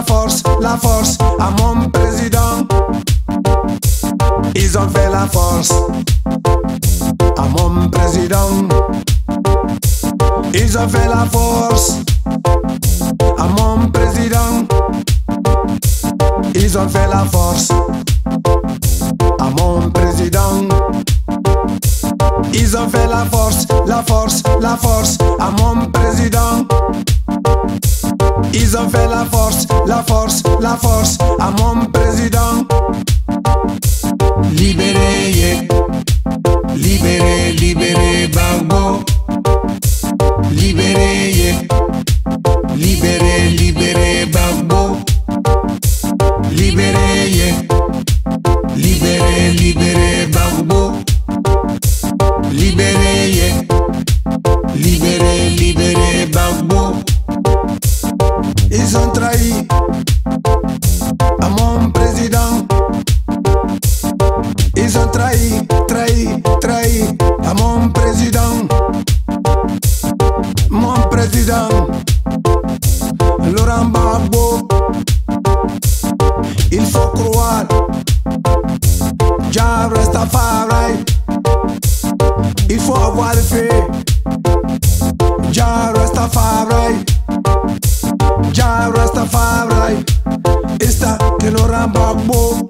la force à mon président. Ils ont fait la force à mon président. Ils ont fait la force à mon président. Ils ont fait la force à mon président. Ils ont fait la force à mon président. Ils ont fait la force à mon président. Libérez, yeah. Libérez, libérez Gbagbo. Libérez, yeah. Libérez, libérez Gbagbo. Libérez, yeah. Libérez, libérez Gbagbo. Libérez, yeah. Libérez, libérez Gbagbo. Ils ont trahi à mon président. Ils ont trahi à mon président. Mon président Laurent Gbagbo. Il faut croire Jah Rastafari. Il faut avoir fait Jah Rastafari. Jah Rastafari. Esta que Laurent Gbagbo.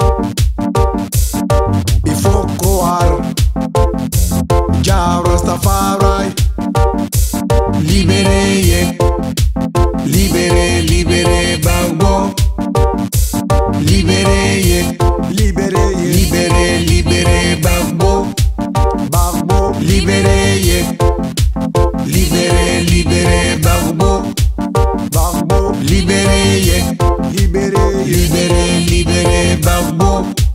Il faut croire Jah Rastafari. Libérez, yeah. Libérez, libérez Gbagbo. Libérez, yeah. Libérez, yeah. Libérez, libérez Gbagbo. Gbagbo. Libérez, yeah. Libérez, libérez Gbagbo. Gbagbo. Libérez, yeah. Libérez, libérez, libérez Gbagbo.